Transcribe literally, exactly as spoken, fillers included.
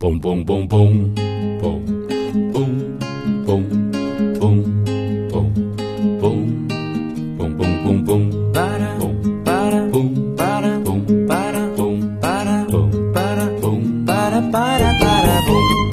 Pom pom pom pom pom pom pom pom pom pom pom pom pom pom para pom para pom para pom para pom para pom para pom para para para pom.